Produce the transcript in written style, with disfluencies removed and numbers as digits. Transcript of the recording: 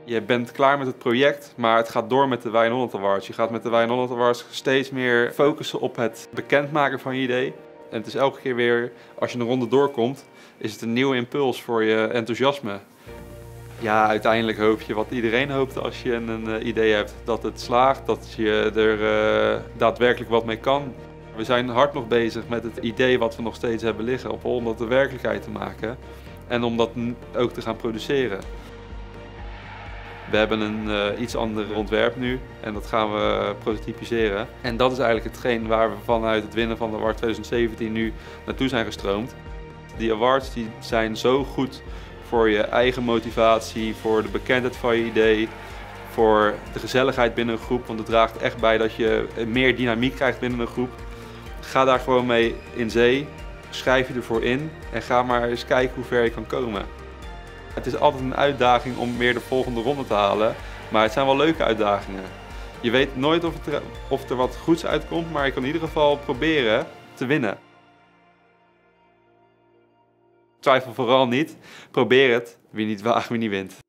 Je bent klaar met het project, maar het gaat door met de Wijn Holland Awards. Je gaat met de Wijn Holland Awards steeds meer focussen op het bekendmaken van je idee. En het is elke keer weer, als je een ronde doorkomt, is het een nieuwe impuls voor je enthousiasme. Ja, uiteindelijk hoop je wat iedereen hoopt als je een idee hebt. Dat het slaagt, dat je er daadwerkelijk wat mee kan. We zijn hard nog bezig met het idee wat we nog steeds hebben liggen, om dat de werkelijkheid te maken. En om dat ook te gaan produceren. We hebben een iets ander ontwerp nu en dat gaan we prototypiseren. En dat is eigenlijk hetgeen waar we vanuit het winnen van de award 2017 nu naartoe zijn gestroomd. Die awards die zijn zo goed voor je eigen motivatie, voor de bekendheid van je idee, voor de gezelligheid binnen een groep. Want het draagt echt bij dat je meer dynamiek krijgt binnen een groep. Ga daar gewoon mee in zee, schrijf je ervoor in en ga maar eens kijken hoe ver je kan komen. Het is altijd een uitdaging om weer de volgende ronde te halen, maar het zijn wel leuke uitdagingen. Je weet nooit of er wat goeds uitkomt, maar je kan in ieder geval proberen te winnen. Twijfel vooral niet, probeer het, wie niet waagt, wie niet wint.